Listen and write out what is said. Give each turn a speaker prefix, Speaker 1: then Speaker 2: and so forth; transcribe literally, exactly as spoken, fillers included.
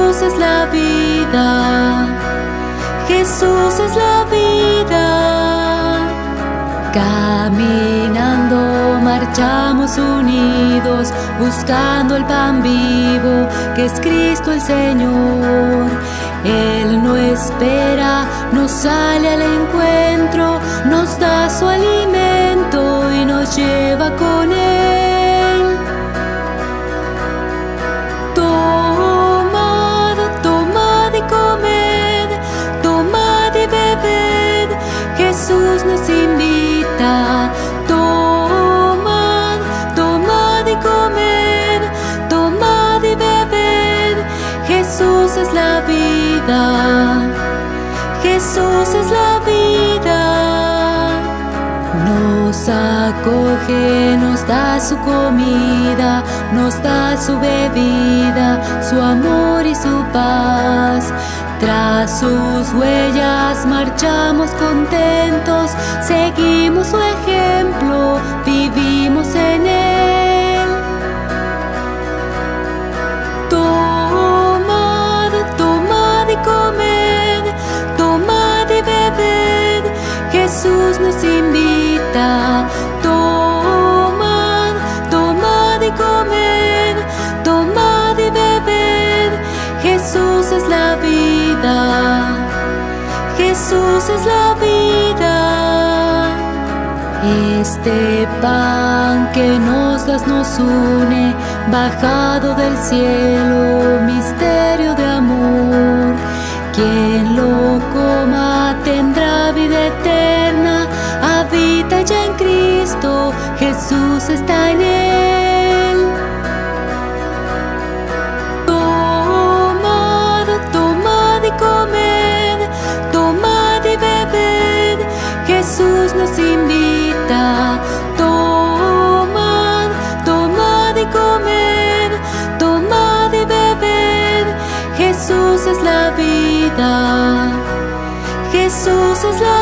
Speaker 1: Jesús es la vida, Jesús es la vida. Caminando marchamos unidos, buscando el pan vivo que es Cristo el Señor. Él no espera, nos sale al encuentro, nos da su alimento y nos lleva con Él. Tomad, tomad y comed, tomad y bebed, Jesús nos invita. Tomad, tomad y comed, tomad y bebed, Jesús es la vida, Jesús es la vida. Nos acoge, nos da su comida, nos da su bebida, su amor y su paz. Tras sus huellas marchamos contentos, seguimos su ejemplo, vivimos en Él. Tomad, tomad y comed, tomad y bebed, Jesús nos invita. Tomad, tomad y comed, tomad y bebed, Jesús es la vida, Jesús es la vida. Este pan que nos das nos une, bajado del cielo, misterio de amor. Quien lo coma tendrá vida eterna, habita ya en Cristo, Jesús está en Él. Tomad, tomad y comed, tomad y bebed, Jesús nos invita. Tomad, tomad y comed, tomad y bebed, Jesús es la vida, Jesús es la